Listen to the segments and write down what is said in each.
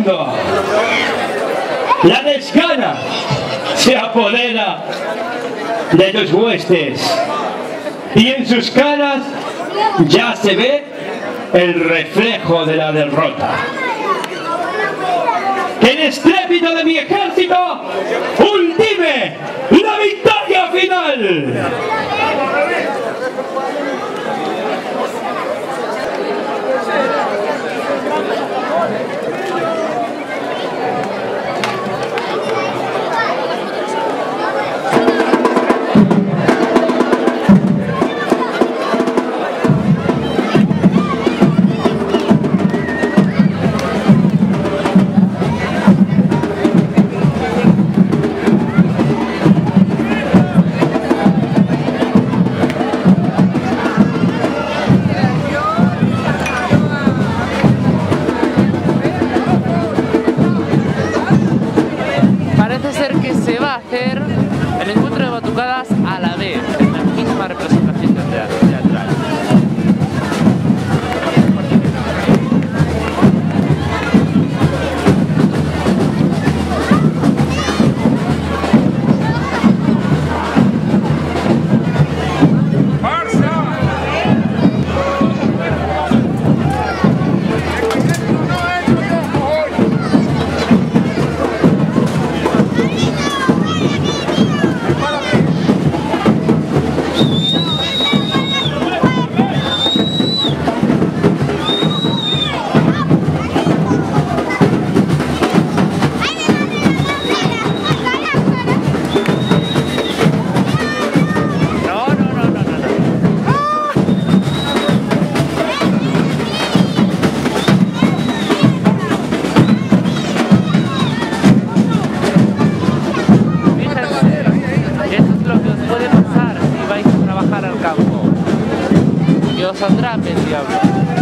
mundo. La desgana se apodera de los huestes y en sus caras ya se ve el reflejo de la derrota. ¡Que el estrépito de mi ejército ultime la victoria final! El encuentro de batucadas a la vez, en la misma representación teatral. Os atrape el diablo.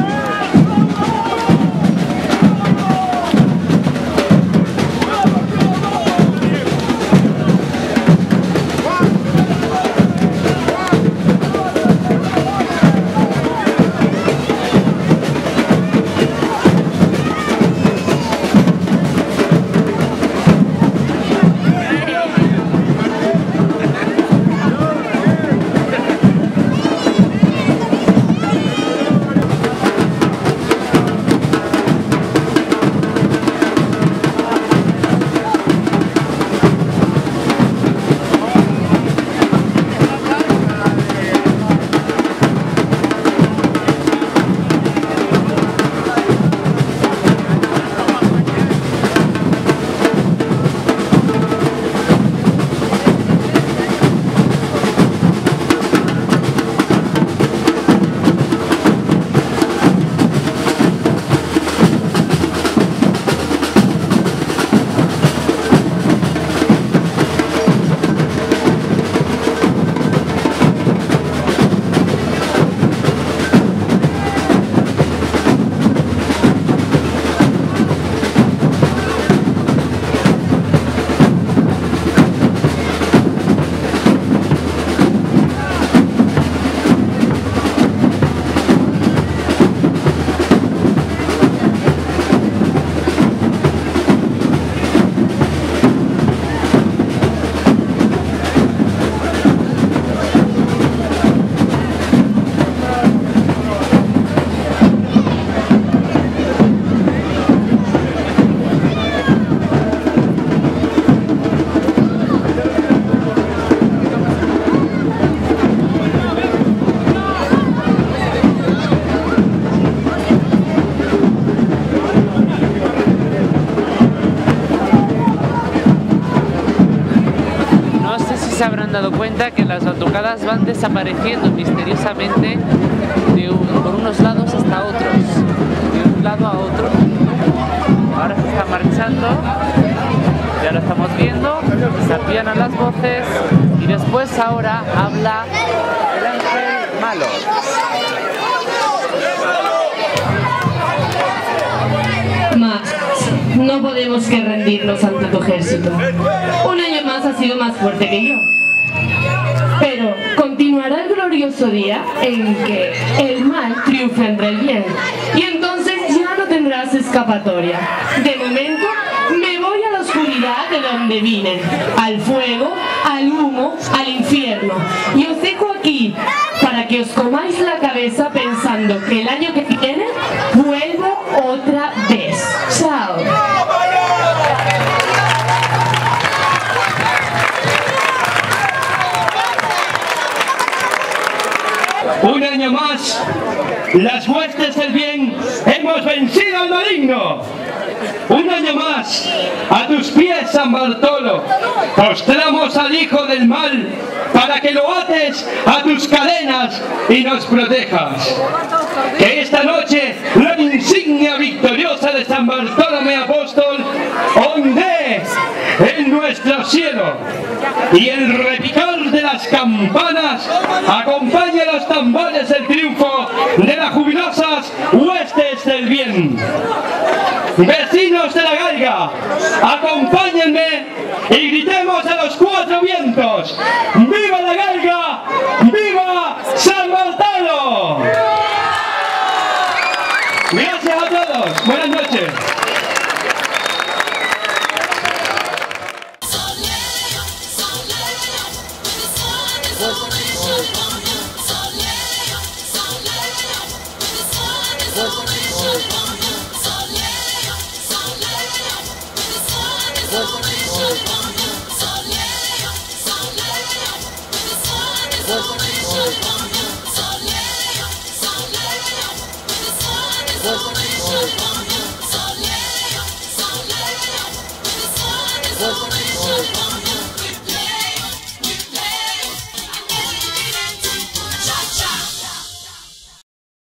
Se habrán dado cuenta que las batucadas van desapareciendo misteriosamente por unos lados hasta otros, de un lado a otro. Ahora se está marchando, ya lo estamos viendo, se apianan las voces y después ahora habla el ángel malo. Max, no podemos que rendirnos ante tu ejército. Un año más ha sido más fuerte que yo. Pero continuará el glorioso día en que el mal triunfe entre el bien. Y entonces ya no tendremos tendrás escapatoria. De momento, me voy a la oscuridad de donde vine, al fuego, al humo, al infierno. Y os dejo aquí para que os comáis la cabeza pensando que el año que viene vuelvo otra vez. Chao. Un año más, las huestes del bien hemos vencido al maligno. Un año más, a tus pies, San Bartolo, postramos al hijo del mal para que lo ates a tus cadenas y nos protejas. Que esta noche la insignia victoriosa de San Bartolomé Apóstol ondee en nuestro cielo y el repicar de las campanas acompañe los tambores del triunfo de las jubilosas huestes del bien. Vecinos de la Galga, acompáñenme y gritemos a los cuatro vientos: ¡viva la Galga! ¡Viva San Bartolo! Gracias a todos, buenas noches. Soleil,